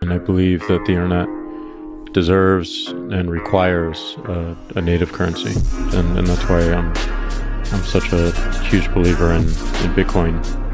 And I believe that the internet deserves and requires a native currency, and that's why I'm such a huge believer in Bitcoin.